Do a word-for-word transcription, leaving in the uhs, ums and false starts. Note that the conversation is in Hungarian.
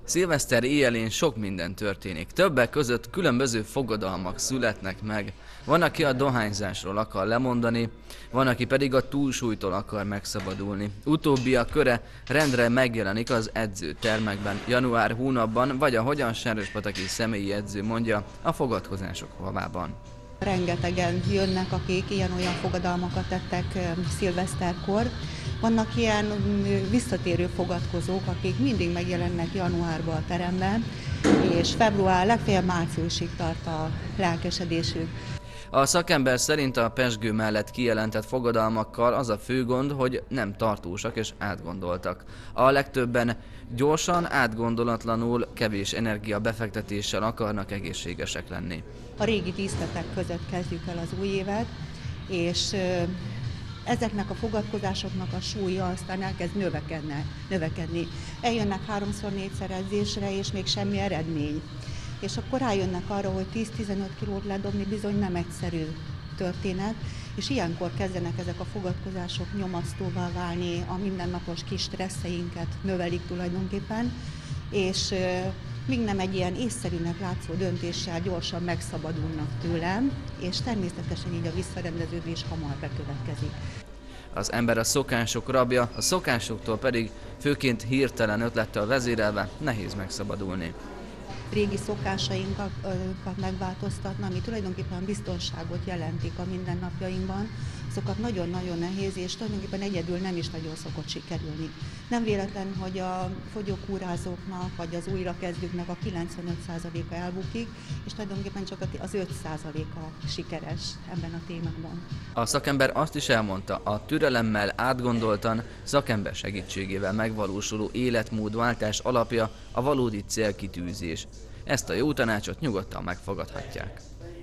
Szilveszter éjjelén sok minden történik. Többek között különböző fogadalmak születnek meg. Van, aki a dohányzásról akar lemondani, van, aki pedig a túlsúlytól akar megszabadulni. Utóbbi a köre rendre megjelenik az edzőtermekben január hónapban, vagy ahogyan sárospataki személyi edző mondja, a fogadkozások havában. Rengetegen jönnek, akik ilyen-olyan fogadalmakat tettek szilveszterkor. Vannak ilyen visszatérő fogadkozók, akik mindig megjelennek januárban a teremben, és február, legfeljebb márciusig tart a lelkesedésük. A szakember szerint a pezsgő mellett kijelentett fogadalmakkal az a fő gond, hogy nem tartósak és átgondoltak. A legtöbben gyorsan, átgondolatlanul, kevés energia befektetéssel akarnak egészségesek lenni. A régi díszletek között kezdjük el az új évet, és ezeknek a fogadkozásoknak a súlya aztán elkezd növekedni. növekedni. Eljönnek háromszor négyszer edzésre, és még semmi eredmény. És akkor rájönnek arra, hogy tíz-tizenöt kilót ledobni bizony nem egyszerű történet, és ilyenkor kezdenek ezek a fogadkozások nyomasztóvá válni, a mindennapos kis stresszeinket növelik tulajdonképpen, és míg nem egy ilyen észszerűnek látszó döntéssel gyorsan megszabadulnak tőlem, és természetesen így a visszarendeződés hamar bekövetkezik. Az ember a szokások rabja, a szokásoktól pedig főként hirtelen ötlettel vezérelve nehéz megszabadulni. Régi szokásainkat megváltoztatni, ami tulajdonképpen biztonságot jelentik a mindennapjainkban, azokat nagyon-nagyon nehéz, és tulajdonképpen egyedül nem is nagyon szokott sikerülni. Nem véletlen, hogy a fogyókúrázóknak vagy az újrakezdőknek a kilencvenöt százaléka elbukik, és tulajdonképpen csak az öt százaléka sikeres ebben a témában. A szakember azt is elmondta, a türelemmel, átgondoltan, szakember segítségével megvalósuló életmódváltás alapja a valódi célkitűzés. Ezt a jó tanácsot nyugodtan megfogadhatják.